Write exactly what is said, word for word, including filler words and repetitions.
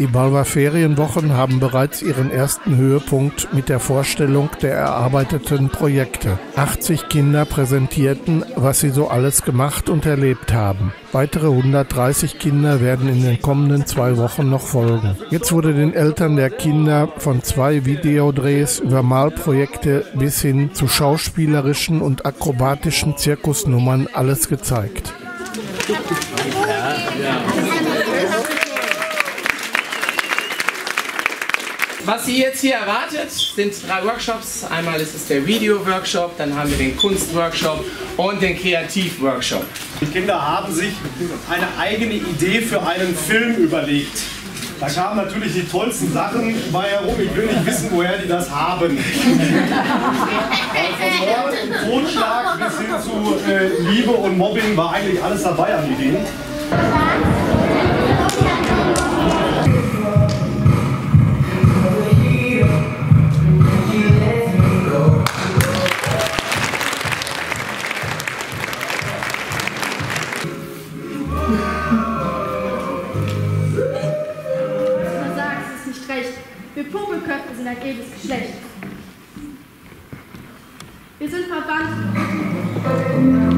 Die Balver Ferienwochen haben bereits ihren ersten Höhepunkt mit der Vorstellung der erarbeiteten Projekte. achtzig Kinder präsentierten, was sie so alles gemacht und erlebt haben. Weitere hundertdreißig Kinder werden in den kommenden zwei Wochen noch folgen. Jetzt wurde den Eltern der Kinder von zwei Videodrehs über Malprojekte bis hin zu schauspielerischen und akrobatischen Zirkusnummern alles gezeigt. Was Sie jetzt hier erwartet, sind drei Workshops. Einmal ist es der Video-Workshop, dann haben wir den Kunst-Workshop und den Kreativ-Workshop. Die Kinder haben sich eine eigene Idee für einen Film überlegt. Da kamen natürlich die tollsten Sachen bei herum. Ich will nicht wissen, woher die das haben. Von Mord und Totschlag bis hin zu äh, Liebe und Mobbing war eigentlich alles dabei an Ideen. Wir Popelköpfe sind ein edles Geschlecht. Wir sind verwandt.